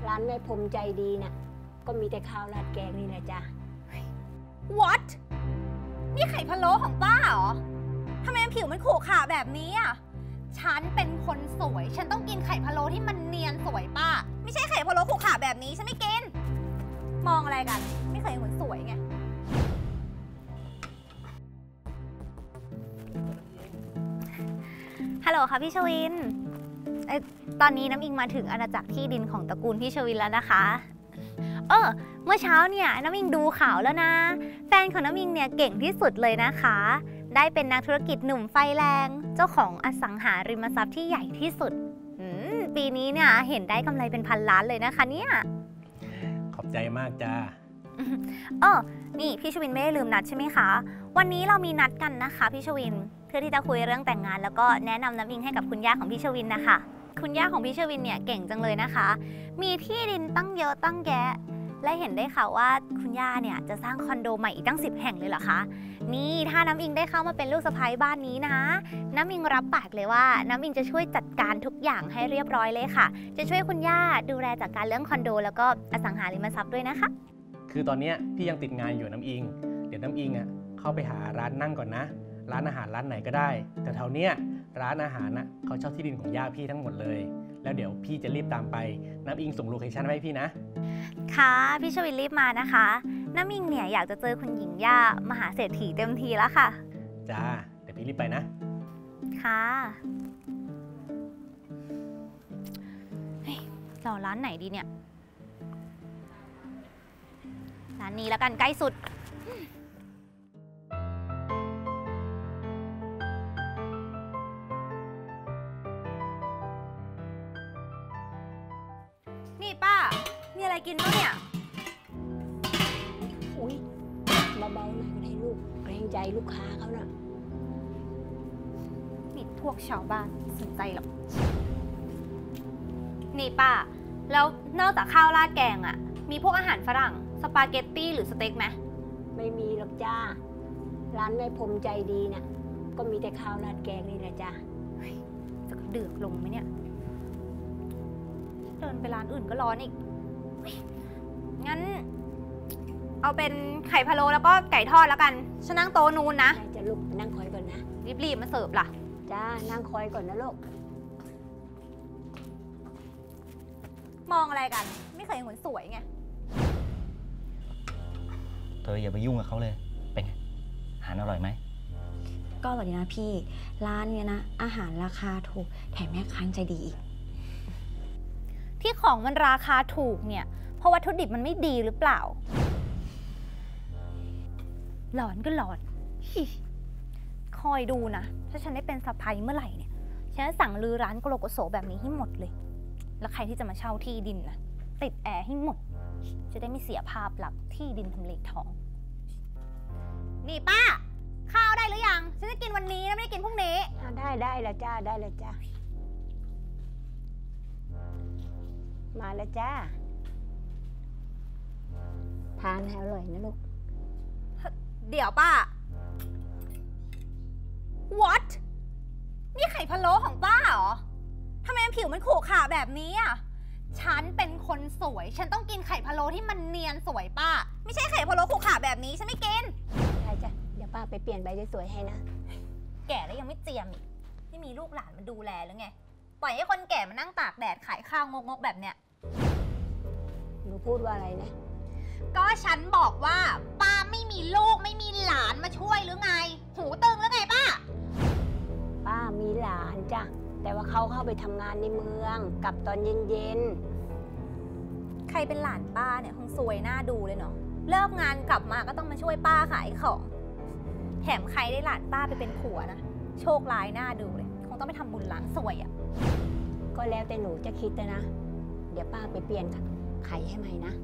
ร้านแม่พรมใจดีน่ะก็มีแต่ข้าวราดแกงนี่แหละจ้ะ What นี่ไข่พะโล้ของป้าเหรอทำไมผิวมันขรุขระแบบนี้อ่ะฉันเป็นคนสวยฉันต้องกินไข่พะโล้ที่มันเนียนสวยป้าไม่ใช่ไข่พะโล้ขรุขระแบบนี้ฉันไม่กินมองอะไรกันไม่เคยเห็นคนสวยไงฮัลโหลค่ะพี่ชวินตอนนี้น้ำอิงมาถึงอาณาจักรที่ดินของตระกูลพี่ชวินแล้วนะคะเมื่อเช้าเนี่ยน้ำอิงดูข่าวแล้วนะแฟนของน้ำอิงเนี่ยเก่งที่สุดเลยนะคะได้เป็นนักธุรกิจหนุ่มไฟแรงเจ้าของอสังหาริมทรัพย์ที่ใหญ่ที่สุดปีนี้เนี่ยเห็นได้กำไรเป็น1,000 ล้านเลยนะคะเนี่ยขอบใจมากจ้านี่พี่ชวินไม่ได้ลืมนัดใช่ไหมคะวันนี้เรามีนัดกันนะคะพี่ชวินเพื่อที่จะคุยเรื่องแต่งงานแล้วก็แนะนำน้ำอิงให้กับคุณย่าของพี่ชวินนะคะคุณย่าของพี่ชวินเนี่ยเก่งจังเลยนะคะมีที่ดินตั้งเยอะตั้งแยะและเห็นได้ค่ะว่าคุณย่าเนี่ยจะสร้างคอนโดใหม่อีกตั้ง10 แห่งเลยเหรอคะนี่ถ้าน้ำอิงได้เข้ามาเป็นลูกสะใภ้บ้านนี้นะน้ำอิงรับปากเลยว่าน้ำอิงจะช่วยจัดการทุกอย่างให้เรียบร้อยเลยค่ะจะช่วยคุณย่าดูแลจัดการเรื่องคอนโดแล้วก็อสังหาริมทรัพย์ด้วยนะคะคือตอนนี้พี่ยังติดงานอยู่น้ำอิงเดี๋ยวน้ำอิงเข้าไปหาร้านนั่งก่อนนะร้านอาหารร้านไหนก็ได้แต่แถวเนี้ยร้านอาหารเขาเช่าที่ดินของย่าพี่ทั้งหมดเลยแล้วเดี๋ยวพี่จะรีบตามไปน้ำอิงส่งโลเคชั่นไว้ให้พี่นะค่ะพี่ชวินรีบมานะคะน้ำอิงเนี่ยอยากจะเจอคุณหญิงย่ามหาเศรษฐีเต็มทีแล้วค่ะจ้าเดี๋ยวพี่รีบไปนะค่ะเราร้านไหนดีเนี่ยร้านนี้แล้วกันใกล้สุดนี่ป้ามีอะไรกินบ้างเนี่ยอุ๊ยเบาๆหน่อยก็ได้ลูกเกรงใจลูกค้าเขาน่ะนี่พวกชาวบ้านสนใจหรอกนี่ป้าแล้วนอกจากข้าวราดแกงอะมีพวกอาหารฝรั่งสปาเกตตี้หรือสเต็กไหมไม่มีหรอกจ้าร้านแม่พรมใจดีน่ะก็มีแต่ข้าวราดแกงนี่แหละจ้าจะเดือดลงไหมเนี่ยเดินไปร้านอื่นก็ร้อนอีกงั้นเอาเป็นไข่พะโล้แล้วก็ไก่ทอดแล้วกันฉันนั่งโต๊ะนู้นนะจะลูกนั่งคอยก่อนนะรีบมาเสิร์ฟล่ะจ้านั่งคอยก่อนนะลูกมองอะไรกันไม่เคยเห็นคนสวยไงเธออย่าไปยุ่งกับเขาเลยเป็นไงอาหารอร่อยไหมก็อร่อยดีนะพี่ร้านเนี้ยนะอาหารราคาถูกแถมแม่ค้าใจดีอีกที่ของมันราคาถูกเนี่ยเพราะวัตถุดิบมันไม่ดีหรือเปล่าหลอนก็หลอนคอยดูนะถ้าฉันได้เป็นสะใภ้เมื่อไหร่เนี่ยฉันจะสั่งลือร้านโกโลโกโสแบบนี้ให้หมดเลยแล้วใครที่จะมาเช่าที่ดินนะติดแอร์ให้หมดจะได้ไม่เสียภาพลักษณ์ที่ดินทำเลทองนี่ป้าข้าวได้หรือยังฉันจะกินวันนี้นะไม่ได้กินพรุ่งนี้ได้แล้วจ้าได้แล้วจ้ามาแล้วจ้าทานให้อร่อยนะลูกเดี๋ยวป้า What นี่ไข่พะโล้ของป้าเหรอทำไมผิวมันขรุขระแบบนี้อ่ะฉันเป็นคนสวยฉันต้องกินไข่พะโล้ที่มันเนียนสวยป้าไม่ใช่ไข่พะโล้ขรุขระแบบนี้ฉันไม่กินได้จ้ะเดี๋ยวป้าไปเปลี่ยนใบสวยๆให้นะแก่แล้วยังไม่เจียมอีกไม่มีลูกหลานมาดูแลหรือไงปล่อยให้คนแก่มานั่งตากแดดขายข้าวงกๆแบบเนี้ยหนูพูดว่าอะไรนะก็ฉันบอกว่าป้าไม่มีลูกไม่มีหลานมาช่วยหรือไงหูตึงหรือไงป้ามีหลานจ้ะแต่ว่าเขาเข้าไปทำงานในเมืองกลับตอนเย็นใครเป็นหลานป้าเนี่ยคงซวยหน้าดูเลยเนาะเลิกงานกลับมาก็ต้องมาช่วยป้าขายของแถมใครได้หลานป้าไปเป็นผัวนะโชคร้ายหน้าดูเลยคงต้องไปทำบุญล้างซวยอ่ะก็แล้วแต่หนูจะคิดนะเดี๋ยวป้าไปเปลี่ยนไข่ให้ใหม่นะ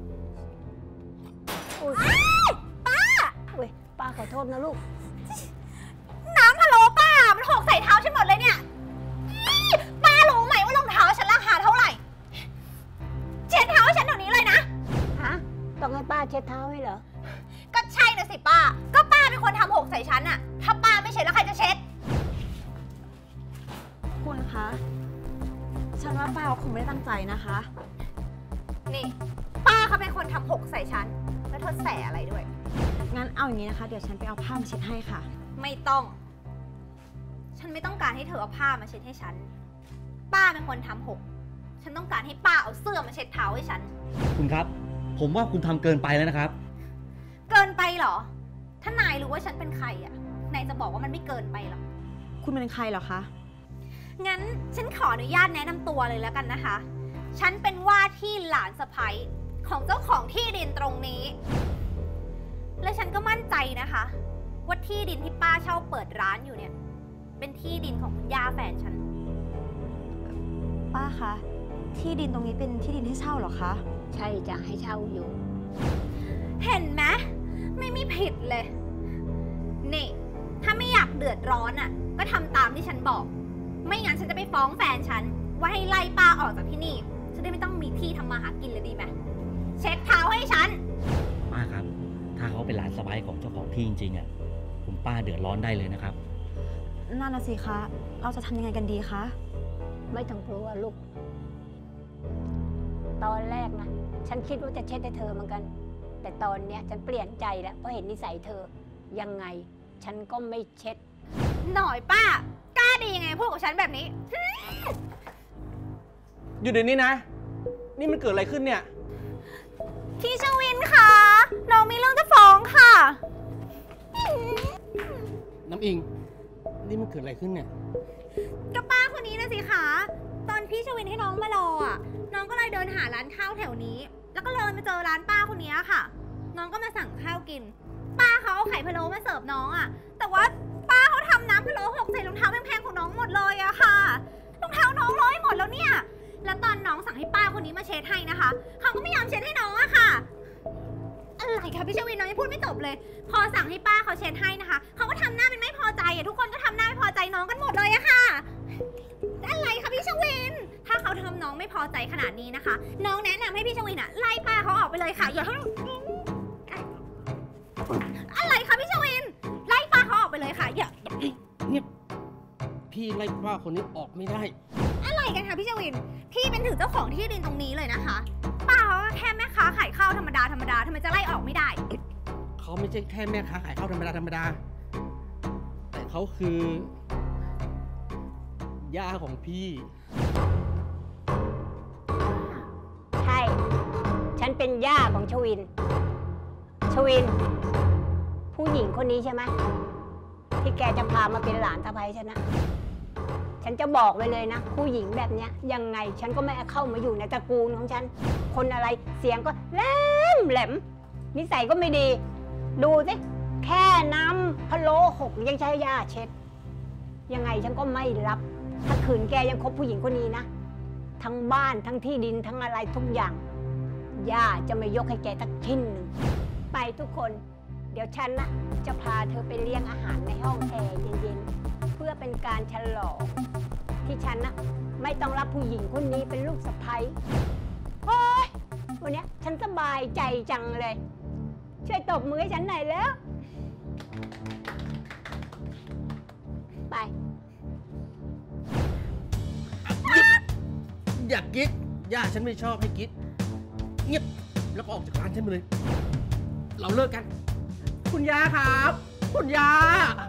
ป้าป้าขอโทษนะลูกน้ำพะโล้ป้ามันหกใส่เท้าฉันหมดเลยเนี่ยป้ารู้ไหมว่ารองเท้าฉันราคาเท่าไหร่เช็ดเท้าฉันเดี๋ยวนี้เลยนะฮะต้องให้ป้าเช็ดเท้าให้เหรอก็ใช่นะสิป้าก็ป้าเป็นคนทำหกใส่ฉันอะถ้าป้าไม่เช็ดแล้วใครจะเช็ดคุณคะฉันว่าป้าคงไม่ได้ตั้งใจนะคะนนี่ป้าเขาเป็นคนทำหกใส่ฉันแล้วเธอแสอะไรด้วยงั้นเอาอย่างนี้นะคะ เดี๋ยวฉันไปเอาผ้ามาเช็ดให้ค่ะไม่ต้อง ฉันไม่ต้องการให้เธอเอาผ้ามาเช็ดให้ฉัน ป้าเป็นคนทำหก ฉันต้องการให้ป้าเอาเสื้อมาเช็ดเท้าให้ฉันคุณครับ ผมว่าคุณทำเกินไปแล้วนะครับเกินไปเหรอ ถ้านายรู้ว่าฉันเป็นใครอ่ะ นายจะบอกว่ามันไม่เกินไปหรอกคุณเป็นใครเหรอคะงั้นฉันขออนุญาตแนะนำตัวเลยแล้วกันนะคะ ฉันเป็นว่าที่หลานสะใภ้ของเจ้าของที่ดินตรงนี้ และฉันก็มั่นใจนะคะว่าที่ดินที่ป้าเช่าเปิดร้านอยู่เนี่ย เป็นที่ดินของคุณย่าแฟนฉันป้าคะ ที่ดินตรงนี้เป็นที่ดินให้เช่าเหรอคะใช่จะให้เช่าอยู่เห็นไหมไม่มีผิดเลย นี่ ถ้าไม่อยากเดือดร้อนอ่ะ ก็ทำตามที่ฉันบอก ไม่งั้นฉันจะไปฟ้องแฟนฉัน ว่าให้ไล่ป้าออกจากที่นี่ฉันได้ไม่ต้องมีที่ทำมาหากินเลยดีไหมเช็ดเท้าให้ฉันป้าครับ ถ้าเขาเป็นหลานสะใภ้ของเจ้าของที่จริงๆอ่ะคุณป้าเดือดร้อนได้เลยนะครับนั่นน่ะสิคะ เราจะทำยังไงกันดีคะไม่ต้องกลัวลูก ตอนแรกนะฉันคิดว่าจะเช็ดให้เธอเหมือนกัน แต่ตอนเนี้ยฉันเปลี่ยนใจแล้วเพราะเห็นนิสัยเธอยังไง ฉันก็ไม่เช็ดหน่อยป้ากล้าดียังไงพูดกับฉันแบบนี้อยู่เดี๋ยวนี้นะ นี่มันเกิดอะไรขึ้นเนี่ยพี่ชวินคะน้องมีเรื่องจะฟ้องค่ะน้ำอิง นี่มันเกิดอะไรขึ้นเนี่ยกับป้าคนนี้นะสิคะตอนพี่ชวินให้น้องมารออ่ะ น้องก็เลยเดินหาร้านข้าวแถวนี้ แล้วก็เลยมาเจอร้านป้าคนนี้ค่ะ น้องก็มาสั่งข้าวกิน ป้าเขาเอาไข่พะโล้มาเสิร์ฟน้องอ่ะ แต่ว่าป้าเขาทำน้ำพะโล้หกใส่รองเท้าแพงๆของน้องหมดเลยอะค่ะรองเท้าน้องร้อยหมดแล้วเนี่ย แล้วตอนน้องสั่งให้ป้าคนนี้มาเช็ดให้นะคะเขาก็ไม่ยอมเช็ดให้น้องอะค่ะอะไรคะพี่ชวินน้องยังพูดไม่จบเลย พอสั่งให้ป้าเขาเช็ดให้นะคะเขาก็ทำหน้าเป็นไม่พอใจอะทุกคนก็ทำหน้าไม่พอใจน้องกันหมดเลยอะค่ะอะไรคะพี่ชวินถ้าเขาทำน้องไม่พอใจขนาดนี้นะคะ น้องแนะนำให้พี่ชวินอะไล่ป้าเขาออกไปเลยค่ะอย่าให้อะไรคะพี่ชวินไล่ป้าเขาออกไปเลยค่ะอย่าเนี่ยพี่ไล่ป้าคนนี้ออกไม่ได้อะไรกันคะพี่ชวินพี่เป็นถึงเจ้าของที่ดินตรงนี้เลยนะคะป้าเขาก็แค่แม่ค้าขายข้าวธรรมดาทำไมจะไล่ออกไม่ได้เขาไม่ใช่แค่แม่ค้าขายข้าวธรรมดา แต่เขาคือย่าของพี่ใช่ ฉันเป็นย่าของชวิน ชวิน ผู้หญิงคนนี้ใช่ไหมที่แกจะพามาเป็นหลานสะใภ้ฉันนะ ฉันจะบอกไว้เลยนะ ผู้หญิงแบบเนี้ยยังไงฉันก็ไม่เข้ามาอยู่ในตระกูลของฉัน คนอะไรเสียงก็แหลมนิสัยก็ไม่ดี ดูสิแค่น้ำพะโล้หกยังใช้ย่าเช็ด ยังไงฉันก็ไม่รับ ถ้าขืนแกยังคบผู้หญิงคนนี้นะ ทั้งบ้านทั้งที่ดินทั้งอะไรทุกอย่าง ย่าจะไม่ยกให้แกสักชิ้นหนึ่ง ไปทุกคน เดี๋ยวฉันนะจะพาเธอไปเลี้ยงอาหารในห้องแอร์เย็นๆ เพื่อเป็นการฉลองที่ฉันนะไม่ต้องรับผู้หญิงคนนี้เป็นลูกสะใภ้โอ๊ยวันนี้ฉันสบายใจจังเลย ช่วยตบมือให้ฉันหน่อยแล้ว ไปอยากกิ๊กย่าฉันไม่ชอบให้กิ๊กเงียบแล้วก็ออกจากร้านฉันไปเลย เราเลิกกัน คุณย่าครับ คุณย่า